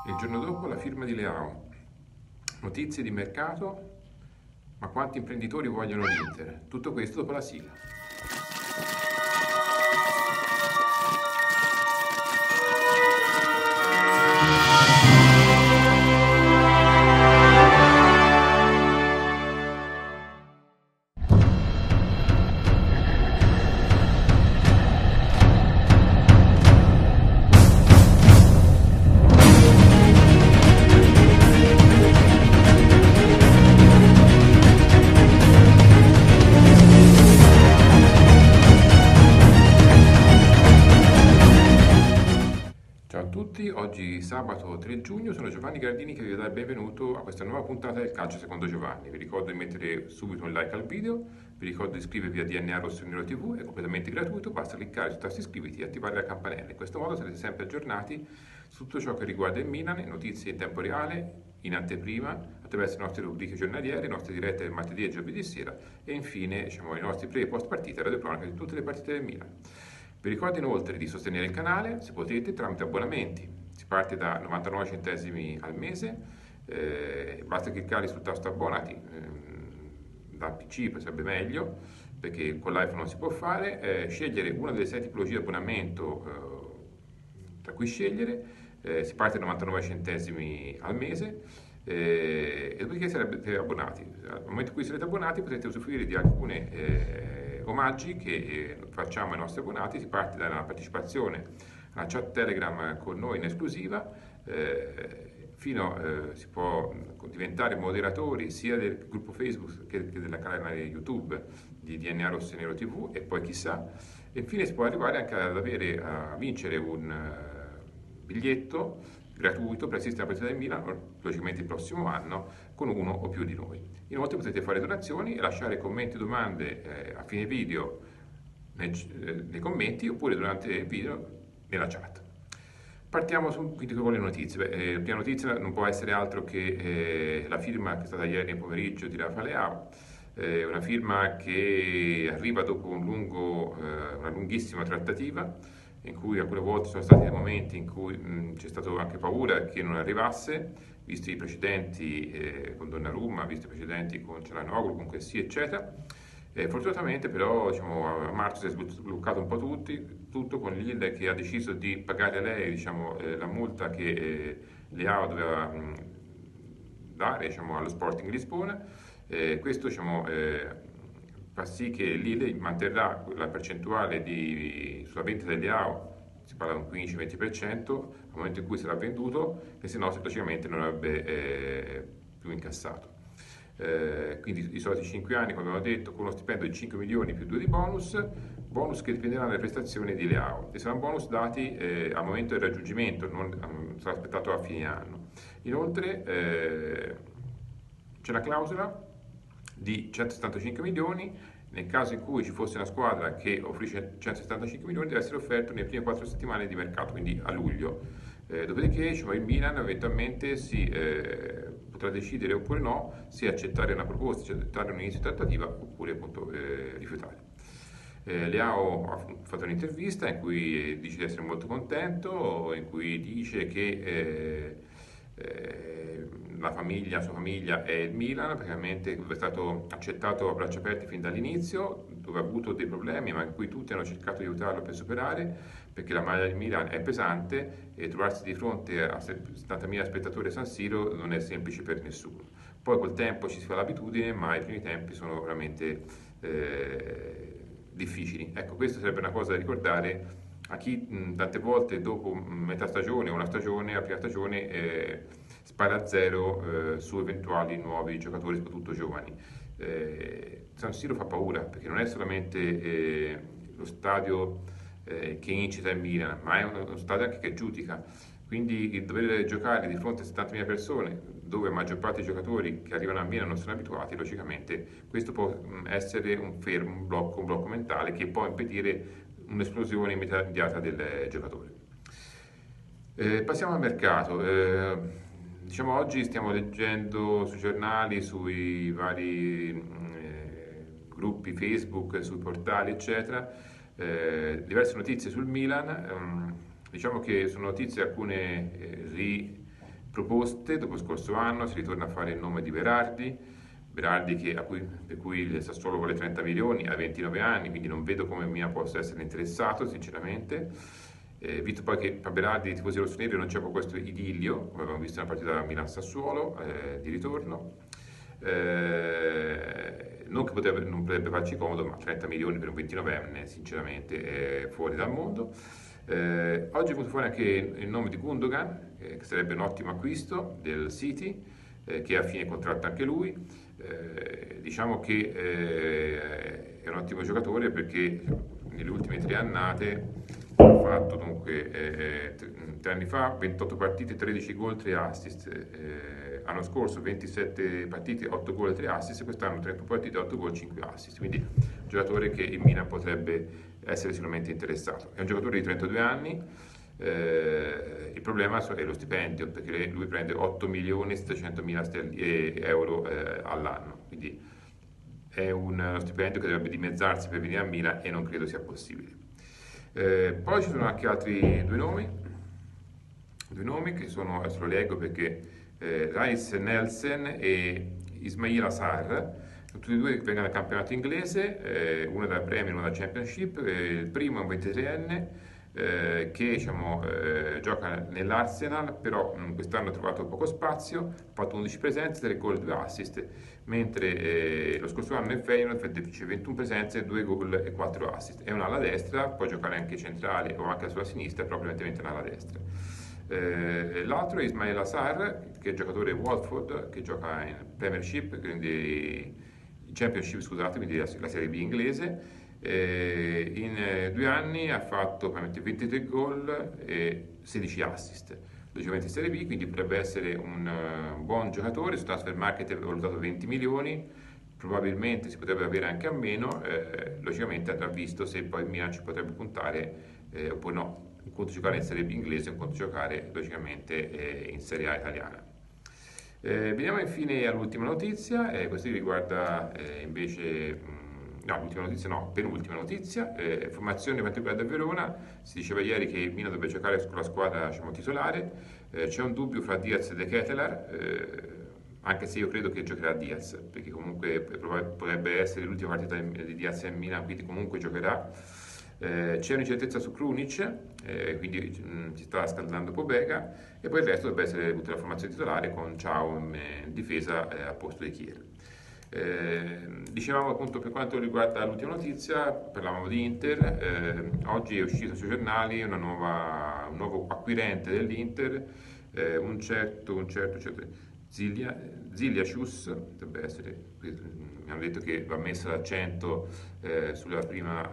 Il giorno dopo la firma di Leao. Notizie di mercato, ma quanti imprenditori vogliono l'Inter? Tutto questo dopo la sigla. Ciao a tutti, oggi sabato 3 giugno sono Giovanni Gardini che vi dà il benvenuto a questa nuova puntata del Calcio Secondo Giovanni. Vi ricordo di mettere subito un like al video, vi ricordo di iscrivervi a DNA Rosso Nero TV, è completamente gratuito, basta cliccare sul tasto iscriviti e attivare la campanella. In questo modo sarete sempre aggiornati su tutto ciò che riguarda il Milan, notizie in tempo reale, in anteprima, attraverso le nostre rubriche giornaliere, le nostre dirette del martedì e giovedì sera e infine i nostri pre e post partita e radiocronaca di tutte le partite del Milan. Vi ricordo inoltre di sostenere il canale, se potete, tramite abbonamenti. Si parte da 99 centesimi al mese, basta cliccare sul tasto abbonati, da PC sarebbe meglio, perché con l'iPhone non si può fare, scegliere una delle 6 tipologie di abbonamento tra cui scegliere, si parte da 99 centesimi al mese, e dopodiché sarete abbonati. Al momento in cui sarete abbonati potrete usufruire di alcune omaggi che facciamo ai nostri abbonati. Si parte dalla partecipazione alla chat Telegram con noi in esclusiva, si può diventare moderatori sia del gruppo Facebook che della canale YouTube di DNA Rosso Nero TV e poi chissà, e infine si può arrivare anche a vincere un biglietto gratuito per assistere alla partita del Milan, logicamente il prossimo anno, con uno o più di noi. Inoltre potete fare donazioni e lasciare commenti o domande a fine video nei commenti oppure durante il video nella chat. Partiamo quindi con le notizie. La prima notizia non può essere altro che la firma che è stata ieri pomeriggio di Rafa Leao, una firma che arriva dopo una lunghissima trattativa, in cui alcune volte sono stati dei momenti in cui c'è stato anche paura che non arrivasse, visti i precedenti con Donnarumma, visti i precedenti con Çalhanoğlu, con Kessie, eccetera. Fortunatamente però a marzo si è sbloccato un po' tutto con Lille che ha deciso di pagare a lei la multa che Leao doveva dare allo Sporting Lisbona. Questo fa sì che Lille manterrà la percentuale sulla vendita del Leao, si parla di un 15-20% al momento in cui sarà venduto, che se no logicamente non avrebbe più incassato. Quindi i soliti 5 anni, come abbiamo detto, con uno stipendio di 5 milioni più 2 di bonus che dipenderanno dalle prestazioni di Leao e saranno bonus dati al momento del raggiungimento, non sarà aspettato a fine anno. Inoltre c'è la clausola di 175 milioni, nel caso in cui ci fosse una squadra che offrisce 175 milioni deve essere offerto nelle prime 4 settimane di mercato, quindi a luglio. Dopodiché il Milan eventualmente potrà decidere oppure no se accettare una proposta, se accettare un inizio di trattativa oppure appunto rifiutare. Leao ha fatto un'intervista in cui dice di essere molto contento, in cui dice che sua famiglia è il Milan, praticamente è stato accettato a braccia aperte fin dall'inizio, dove ha avuto dei problemi ma in cui tutti hanno cercato di aiutarlo per superare, perché la maglia del Milan è pesante e trovarsi di fronte a 70.000 spettatori a San Siro non è semplice per nessuno. Poi col tempo ci si fa l'abitudine, ma i primi tempi sono veramente difficili. Ecco, questa sarebbe una cosa da ricordare a chi tante volte dopo metà stagione o una stagione, la prima stagione, spara a zero su eventuali nuovi giocatori, soprattutto giovani. San Siro fa paura perché non è solamente lo stadio che incita il Milan, ma è uno stadio anche che giudica. Quindi il dover giocare di fronte a 70.000 persone, dove la maggior parte dei giocatori che arrivano a Milan non sono abituati, logicamente questo può essere un blocco mentale che può impedire un'esplosione immediata del giocatore. Passiamo al mercato. Oggi stiamo leggendo sui giornali, sui vari gruppi Facebook, sui portali, eccetera, diverse notizie sul Milan. Diciamo che sono notizie alcune proposte. Dopo lo scorso anno si ritorna a fare il nome di Berardi, per cui il Sassuolo vuole 30 milioni a 29 anni, quindi non vedo come Milan possa essere interessato sinceramente, visto poi che per Berardi i tifosi rossoneri non c'è poi questo idillio, come abbiamo visto nella partita Milan-Sassuolo di ritorno. Non che non potrebbe farci comodo, ma 30 milioni per un 29enne sinceramente è fuori dal mondo. Oggi è venuto fuori anche il nome di Gundogan, che sarebbe un ottimo acquisto del City, che è a fine contratto anche lui. Diciamo che è un ottimo giocatore perché nelle ultime 3 annate ha fatto dunque 3 anni fa 28 partite, 13 gol, 3 assist. L'anno scorso 27 partite, 8 gol e 3 assist, quest'anno 31 partite, 8 gol, 5 assist, quindi un giocatore che il Milan potrebbe essere sicuramente interessato. È un giocatore di 32 anni, il problema è lo stipendio, perché lui prende 8 milioni e 700 mila euro all'anno, quindi è uno stipendio che dovrebbe dimezzarsi per venire a Milan e non credo sia possibile. Poi ci sono anche altri due nomi che sono, adesso lo leggo perché Reiss Nelsen e Ismail Assar, tutti e due che vengono dal campionato inglese, uno dalla Premier e uno dalla Championship. Il primo è un 23enne che diciamo, gioca nell'Arsenal, però quest'anno ha trovato poco spazio, ha fatto 11 presenze, 3 gol e 2 assist, mentre lo scorso anno nel Feyenoord fece 21 presenze, 2 gol e 4 assist. È un'ala destra, può giocare anche centrale o anche sulla sinistra, però prevalentemente un'ala destra. L'altro è Ismail Assar, che è giocatore Watford, che gioca in Premiership, quindi in Championship, scusate, quindi la Serie B inglese. In 2 anni ha fatto 23 gol e 16 assist, logicamente in Serie B, quindi potrebbe essere un buon giocatore. Su Transfer Market è valutato 20 milioni, probabilmente si potrebbe avere anche a meno, logicamente andrà visto se poi il Milan ci potrebbe puntare oppure no. Un conto giocare in Serie B inglese, un conto giocare logicamente in Serie A italiana. Veniamo infine all'ultima notizia, questa riguarda invece, penultima notizia, formazione per quanto riguarda il Verona. Si diceva ieri che il Milan dovrebbe giocare con la squadra diciamo, titolare, c'è un dubbio fra Diaz e De Ketelaere, anche se io credo che giocherà Diaz, perché comunque potrebbe essere l'ultima partita di Diaz in Milan, quindi comunque giocherà. C'è un'incertezza su Krunic, quindi si sta scaldando Pobega, e poi il resto dovrebbe essere tutta la formazione titolare con Ciao in difesa a posto di Chier. Dicevamo appunto per quanto riguarda l'ultima notizia, parlavamo di Inter, oggi è uscito sui giornali un nuovo acquirente dell'Inter, un certo Ziliacius, dovrebbe essere, mi hanno detto che va messo l'accento sulla prima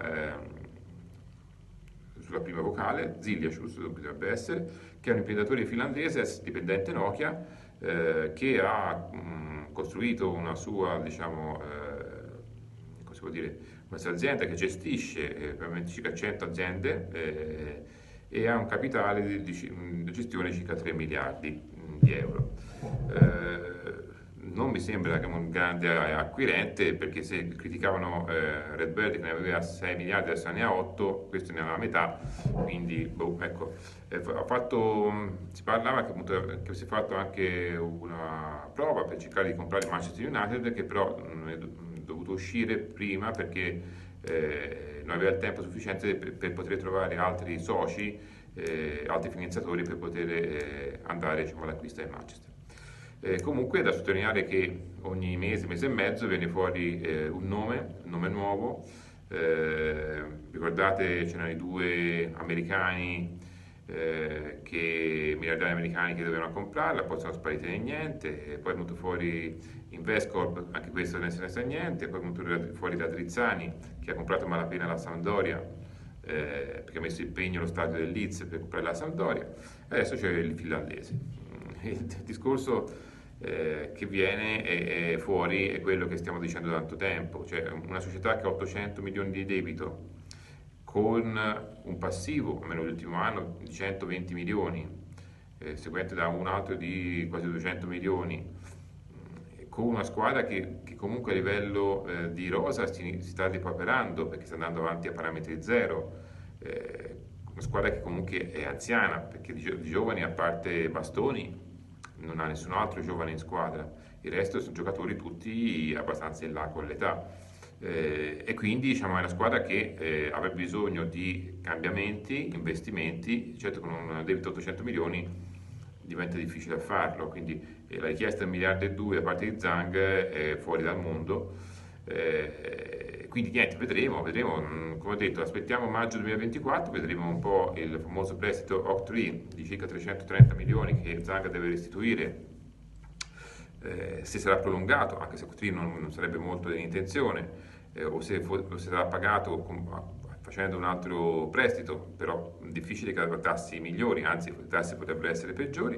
vocale, Ziliacius dovrebbe essere, che è un imprenditore finlandese, ex dipendente Nokia, che ha costruito una sua, diciamo, come si può dire, una sua azienda che gestisce probabilmente circa 100 aziende e ha un capitale di gestione di circa 3 miliardi di euro. Non mi sembra che un grande acquirente, perché se criticavano Red Bird che ne aveva 6 miliardi, adesso ne ha 8, questo ne ha la metà, quindi ecco, si parlava che, appunto, che si è fatto anche una prova per cercare di comprare il Manchester United, che però non è dovuto uscire prima perché non aveva il tempo sufficiente per poter trovare altri soci, altri finanziatori per poter andare diciamo, all'acquisto del Manchester. Comunque è da sottolineare che ogni mese e mezzo viene fuori un nome nuovo. Ricordate c'erano i 2 americani, miliardari americani che dovevano comprarla, poi sono spariti nel niente, poi è venuto fuori Investcorp, anche questo non se ne sa niente, poi è venuto fuori da Drizzani che ha comprato malapena la Sampdoria, perché ha messo impegno allo stadio del Leeds per comprare la Sampdoria, e adesso c'è il finlandese. Il discorso che viene è fuori è quello che stiamo dicendo da tanto tempo, cioè una società che ha 800 milioni di debito con un passivo, almeno l'ultimo anno, di 120 milioni, seguente da un altro di quasi 200 milioni, con una squadra che comunque a livello di rosa si sta depauperando perché sta andando avanti a parametri zero, una squadra che comunque è anziana, perché di giovani, a parte Bastoni, non ha nessun altro giovane in squadra, il resto sono giocatori tutti abbastanza in là con l'età. E quindi diciamo, è una squadra che avrebbe bisogno di cambiamenti, investimenti, certo con un debito 800 milioni diventa difficile farlo, quindi la richiesta è 1,2 miliardi da parte di Zhang è fuori dal mondo. Quindi niente, vedremo, come ho detto, aspettiamo maggio 2024, vedremo un po' il famoso prestito Oak-Tree di circa 330 milioni che Zhang deve restituire, se sarà prolungato, anche se Oak-Tree non sarebbe molto dell'intenzione, o se sarà pagato facendo un altro prestito, però difficile che avrà tassi migliori, anzi i tassi potrebbero essere peggiori.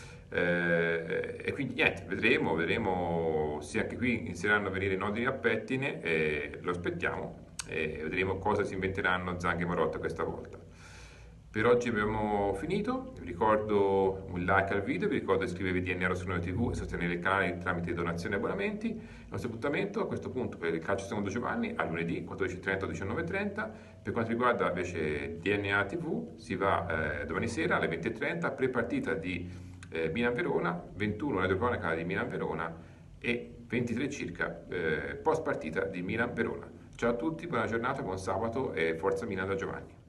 E quindi niente, vedremo se anche qui inizieranno a venire nodi a pettine, lo aspettiamo e vedremo cosa si inventeranno Zhang e Marotta questa volta. Per oggi abbiamo finito, vi ricordo un like al video, vi ricordo di iscrivervi a DNA Rossonero TV e sostenere il canale tramite donazioni e abbonamenti. Il nostro appuntamento a questo punto per il calcio secondo Giovanni a lunedì 14:30 19:30. Per quanto riguarda invece DNA TV si va domani sera alle 20:30 pre-partita di Milan-Verona, 21 radiocronaca di Milan-Verona e 23 circa post partita di Milan-Verona. Ciao a tutti, buona giornata, buon sabato e forza Milan da Giovanni.